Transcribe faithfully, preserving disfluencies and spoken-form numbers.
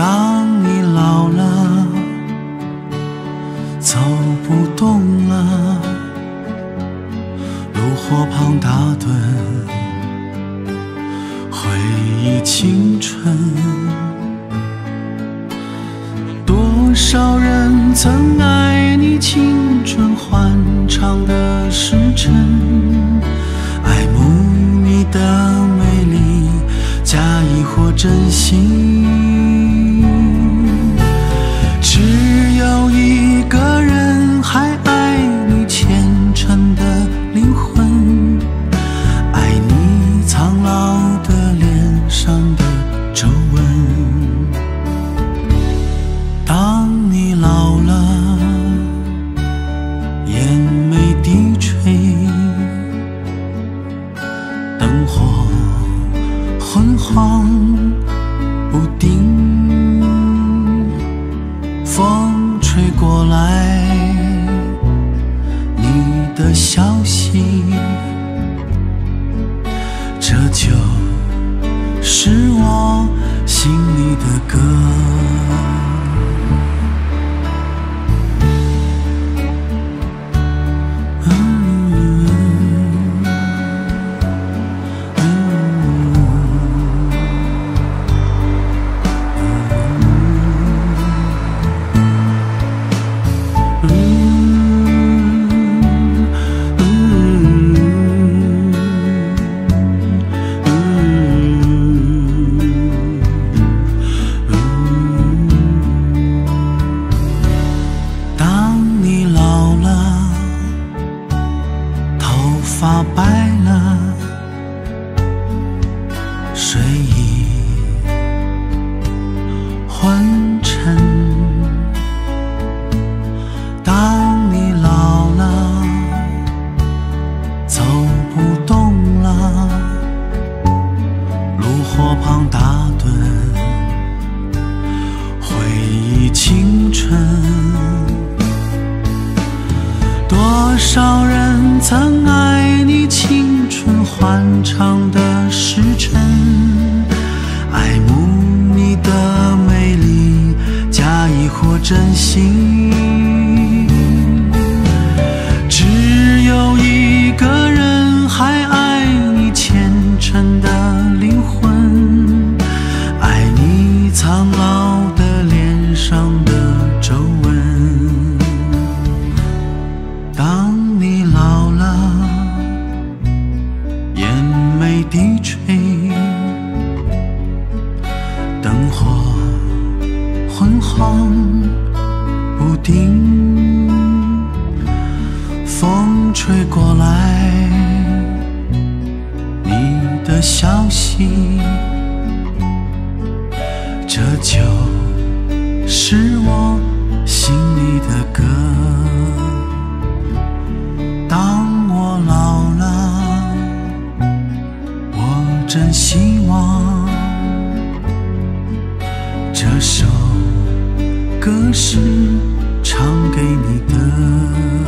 当你老了，走不动了，炉火旁打盹，回忆青春。多少人曾爱你青春欢畅的时辰，爱慕你的美丽，假意或真心。只有一个人还爱你虔诚的灵魂，爱你苍老的脸上的皱纹。当你老了，眼眉低垂，灯火昏黄不定，风吹过来你的消息，这就是我心里的歌。发白了，睡意昏沉。当你老了，走不动了，炉火旁打盹，回忆青春。多少人曾爱你青春欢畅的时辰，爱慕你的美丽，假意或真心。只有一个人还爱你虔诚的灵魂，爱你苍老的脸上的皱纹。当你老了，眼眉低垂，灯火昏黄不定，风吹过来你的消息，这就是我心里的歌。当我老了，我真希望这首歌是唱给你的。